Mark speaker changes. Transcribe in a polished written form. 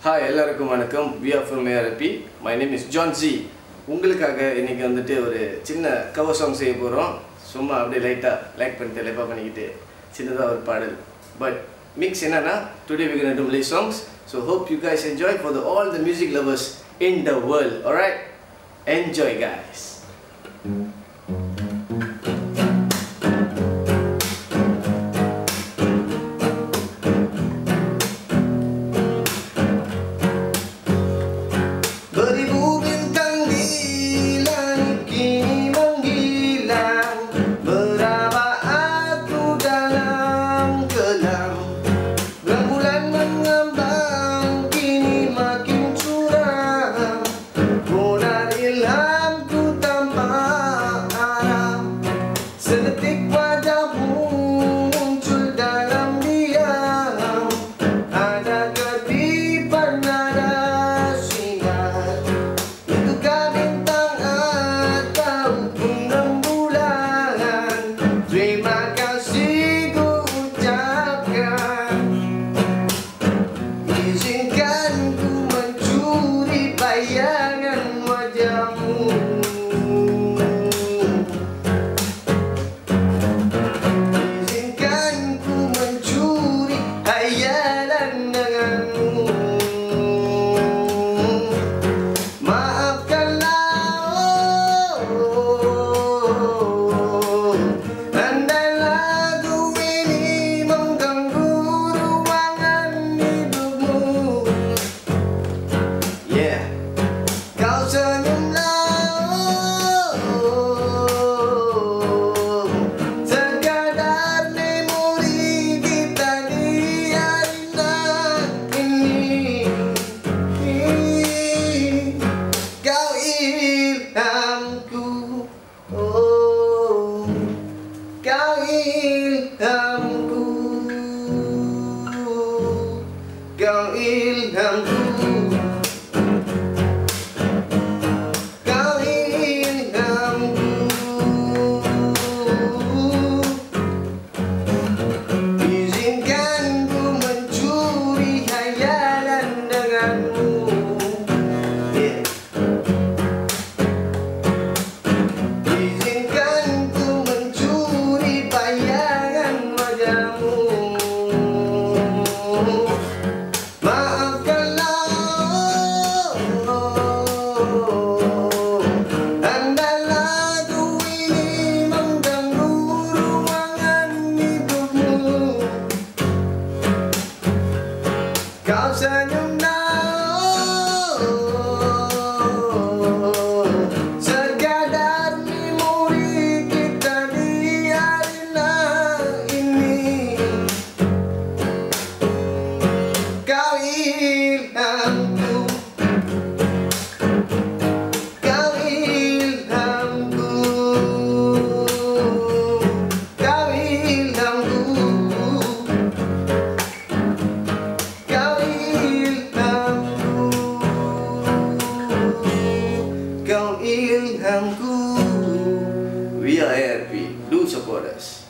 Speaker 1: Hi, எல்லாருக்கும் வணக்கம். We are from ARP. My name is John Z. உங்களுக்காக இன்னைக்கு வந்துட்டு ஒரு சின்ன கவர் சாங் செய்ய போறோம். சும்மா அப்படியே லைட்டா லைக் பண்ணிட்டு லைப்பா பண்ணிக்கிட்டு சின்னதா ஒரு பாடல். But mix என்னன்னா today we're going to do Malay songs. So hope you guys enjoy for all the music lovers in the world. All right? Enjoy guys.
Speaker 2: Sedetik wajahmu muncul dalam diam, ada kedipan, ada sinar. Itukah bintang ataupun rembulan? Terima kasih ku ucapkan. Izinkan ku mencuri bayangan wajahmu. Kau ilhamku, kau ilhamku, kau ilhamku. Izinkan ku mencuri khayalan denganmu. Izinkan ku mencuri bayangan wajahmu. Maafkanlah, andailah ku ini mengganggu ruangan hidupmu. Kau senyumlah, sekadar memori kita di arena ini. Kau ilhamku, kau ilhamku, kau ilhamku, kau ilhamku, kau ilhamku.
Speaker 1: We are ARP. Do support us.